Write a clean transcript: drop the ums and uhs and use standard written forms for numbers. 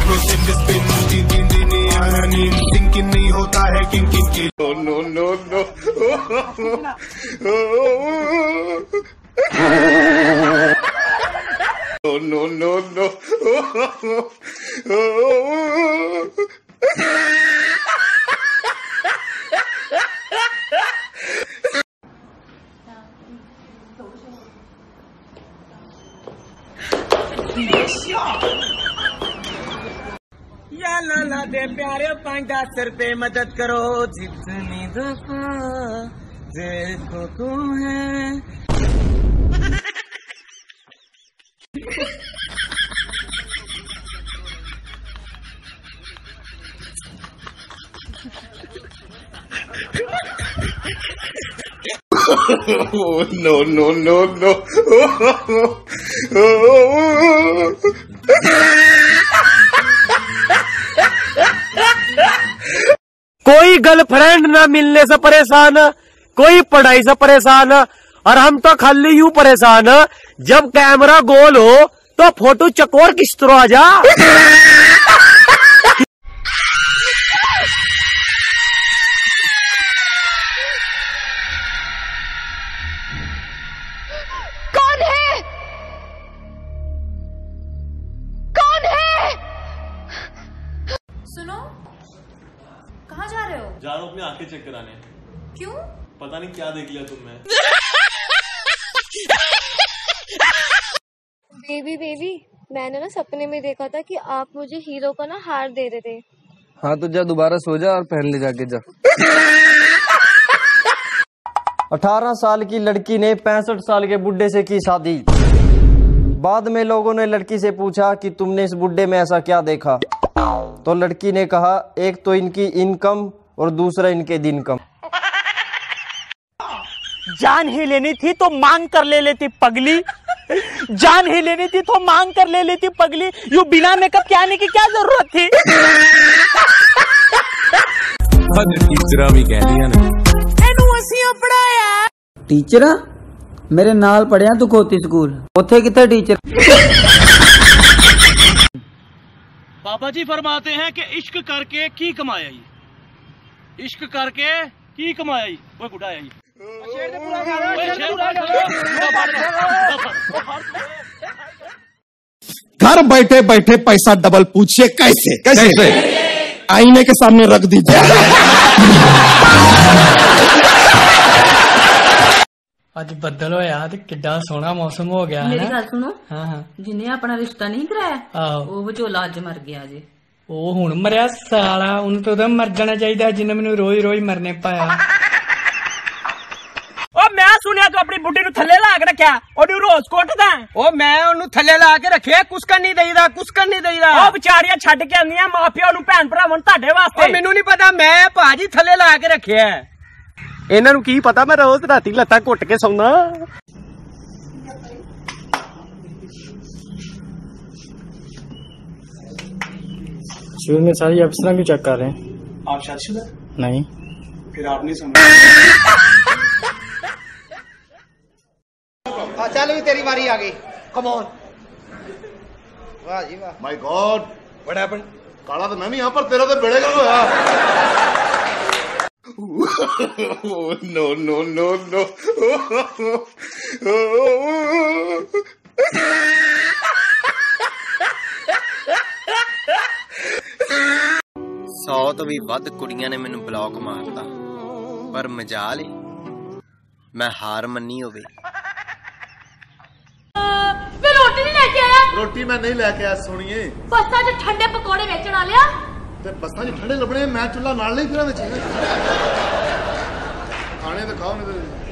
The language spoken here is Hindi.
नहीं होता है किन किन के no no no no no no या लाला दे प्यारे 5-10 रुपए मदद करो जितनी दफा देखो तुम्हें नो नो नो नो कोई गर्लफ्रेंड ना मिलने से परेशान, कोई पढ़ाई से परेशान, और हम तो खाली यूं परेशान जब कैमरा गोल हो तो फोटो चकोर किस तरह आ जा। कौन है? कौन है? सुनो, कहाँ जा रहे हो? जा रहा हूँ अपनी आंखें चेक कराने। क्यों? पता नहीं क्या देख लिया तुमने। बेबी बेबी, मैंने ना सपने में देखा था कि आप मुझे हीरो का ना हार दे रहे थे। हाँ तो जा दोबारा सो जा और पहन ले जाके जा। 18 साल की लड़की ने 65 साल के बुड्ढे से की शादी। बाद में लोगों ने लड़की से पूछा कि तुमने इस बुड्ढे में ऐसा क्या देखा, तो लड़की ने कहा एक तो इनकी इनकम और दूसरा इनके दिन कम। जान ही लेनी थी तो मांग कर ले लेती पगली, जान ही लेनी थी तो मांग कर ले लेती पगली, यूं बिना मेकअप के आने की क्या जरूरत थी। टीचर मेरे नाल पढ़िया तू खोती स्कूल उथे किथे टीचर। बाबा जी फरमाते हैं कि इश्क करके की कमाया ही, इश्क करके की कमाया ही, वो बुढ़ा है। घर बैठे बैठे पैसा डबल पूछिए कैसे कैसे? आईने के सामने रख दीजिए। ਅੱਜ ਬੱਦਲ ਹੋਇਆ ਤੇ ਕਿੱਡਾ ਸੋਹਣਾ ਮੌਸਮ ਹੋ ਗਿਆ। ਮੇਰੀ ਗੱਲ ਸੁਣੋ, ਹਾਂ ਹਾਂ, ਜਿੰਨੇ ਆਪਣਾ ਰਿਸ਼ਤਾ ਨਹੀਂ ਕਰਾਇਆ ਉਹ ਵਿਚੋਲਾ ਅੱਜ ਮਰ ਗਿਆ ਜੇ। ਉਹ ਹੁਣ ਮਰਿਆ ਸਾਲਾ, ਉਹਨੂੰ ਤਾਂ ਮਰ ਜਾਣਾ ਚਾਹੀਦਾ ਜਿੰਨੇ ਮੈਨੂੰ ਰੋਜ਼ ਰੋਜ਼ ਮਰਨੇ ਪਾਇਆ। ਉਹ ਮੈਂ ਸੁਣਿਆ ਤੂੰ ਆਪਣੀ ਬੁੱਢੀ ਨੂੰ ਥੱਲੇ ਲਾ ਕੇ ਰੱਖਿਆ, ਉਹਨੂੰ ਰੋਜ਼ ਕੁੱਟਦਾ। ਉਹ ਮੈਂ ਉਹਨੂੰ ਥੱਲੇ ਲਾ ਕੇ ਰੱਖਿਆ, ਕੁਸਕਣ ਨਹੀਂ ਦੇਈਦਾ, ਕੁਸਕਣ ਨਹੀਂ ਦੇਈਦਾ। ਉਹ ਵਿਚਾਰੀਆਂ ਛੱਡ ਕੇ ਆਉਂਦੀਆਂ ਮਾਪਿਆਂ ਨੂੰ, ਭੈਣ ਭਰਾਵਾਂ ਨੂੰ ਤੁਹਾਡੇ ਵਾਸਤੇ। ਉਹ ਮੈਨੂੰ ਨਹੀਂ ਪਤਾ, ਮੈਂ ਭਾਜੀ ਥੱਲੇ ਲਾ ਕੇ ਰੱਖਿਆ। ਇਹਨਾਂ ਨੂੰ ਕੀ ਪਤਾ ਮੈਂ ਰੋਜ਼ ਰਾਤੀ ਲੱਤਾਂ ਘੁੱਟ ਕੇ ਸੌਂਦਾ। शुरू में सारी अफसर क्यों चेक कर रहे हैं? आप शादीशुदा? नहीं। फिर आप नहीं समझ। चल भी तेरी बारी आ गई, कम ऑन। वाह जी वाह। My god, what happened? काला तो मैं भी यहाँ पर, तेरा तो बेड़ेगा होया। No no no no. सौ तो भी वध कुड़ियां ने मैनू ब्लॉक मारता, पर मजाल ही मैं हार मन्नी होवे। मैं रोटी नहीं लेके आया। रोटी मैं नहीं लेके आया सोनिए। बस्ता च ठंडे पकौड़े बेचण आ लिया ते बस्तां च ठंडे लबने, मैं चुल्ला नाल नहीं फिरा विच। खाने तो खाओ नहीं तो